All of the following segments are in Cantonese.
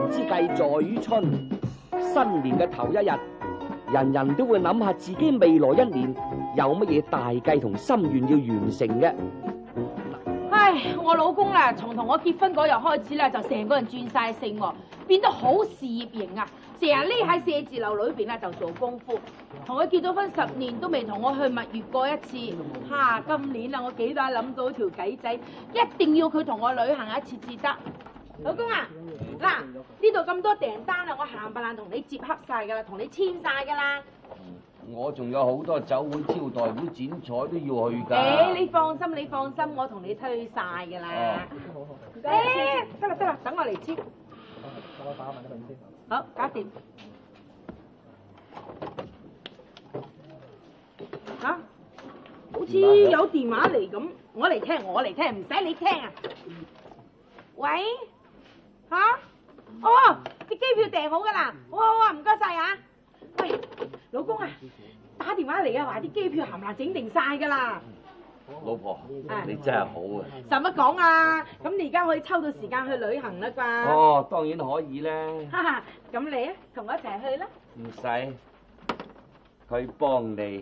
之計在於春，新年嘅頭一日，人人都會諗下自己未來一年有乜嘢大計同心願要完成嘅。 唉，我老公啦，從同我結婚嗰日開始咧，就成個人轉晒性喎，變得好事業型啊！成日匿喺寫字樓裏邊咧就做功夫。同佢結咗婚10年都未同我去蜜月過一次。今年啊，我幾大諗到條計仔，一定要佢同我旅行一次至得。老公啊，嗱，呢度咁多訂單啊，我冚唪唥同你接洽晒噶啦，同你簽晒噶啦。 我仲有好多酒會、招待會、剪彩都要去㗎。 你放心，你放心，我同你推晒噶啦。得啦，等我嚟簽。好，搞掂。好似有電話嚟咁，我嚟聽，唔使你聽啊。喂，啲機票訂好噶啦，好啊，唔該晒啊。喂，老公啊，打電話嚟啊，話啲機票冚唪唥整定晒噶啦。 老婆，你真係好啊！ 使乜講啊？咁你而家可以抽到時間去旅行啦啩？ 哦，當然可以啦。 咁你啊，同我一齊去啦。 唔使，佢幫你。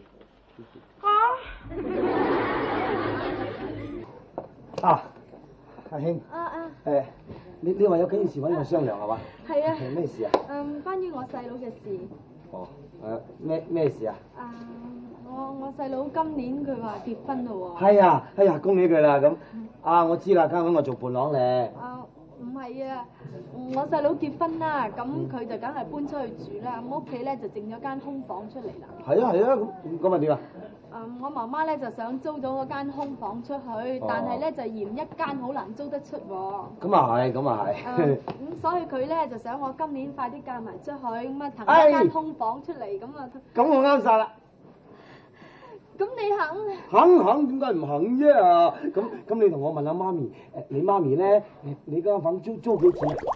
阿兄。你話有幾件事揾我商量係嘛？ 係啊。 係咩事啊？ 關於我細佬嘅事。 哦，咩事啊？ 我細佬今年佢話結婚咯喎。 係啊，恭喜佢啦咁。我知啦，間揾我做伴郎咧。 唔係啊，我細佬結婚啦，咁佢就梗係搬出去住啦，咁屋企咧就剩咗間空房出嚟啦。 係啊，咁咪點啊？ 我媽媽咧就想租咗嗰間空房出去，但係咧就嫌一間好難租得出喎。咁啊係。咁所以佢咧就想我今年快啲嫁埋出去，咁啊騰一間空房出嚟，咁啊。 咁我啱晒啦。 咁你肯？ 肯，點解唔肯啫？咁你同我問下媽咪，你媽咪咧，你間房租幾錢啊？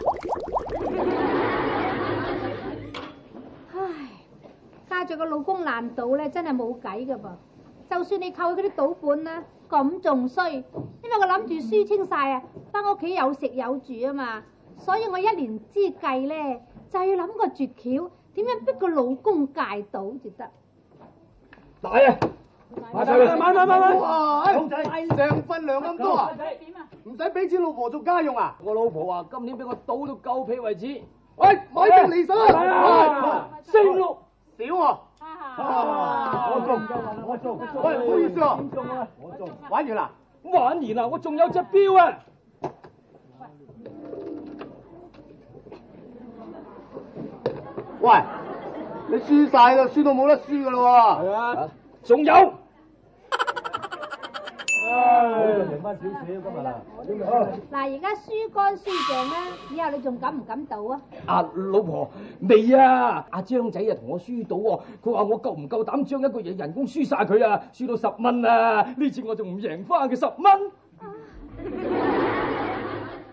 嫁咗個老公爛賭咧，真係冇計噶噃。就算你靠佢嗰啲賭本啦，咁仲衰，因為我諗住輸清晒啊，翻屋企有食有住啊嘛。所以我一年之計咧，就要諗個絕橋，點樣逼個老公戒賭至得。 大啊！買晒佢！ 哇！上份糧咁多啊？唔使俾錢老婆做家用啊？ 我老婆話今年俾我賭到夠皮為止。 喂，買定離手啊！4、6少喎。我中。喂，唔好意思啊。我中。玩完啦？ 玩完啦！我仲有隻錶啊！ 喂，你輸晒啦，輸到冇得輸噶啦喎！ 係啊，仲有。 贏翻少少今日啦。 嗱，而家輸乾輸淨啦，以後你仲敢唔敢賭啊？ 老婆未啊！阿張仔同我輸賭喎，佢話我夠唔夠膽將一個月人工輸晒佢啊，輸到10蚊啊！呢次我仲唔贏翻佢10蚊。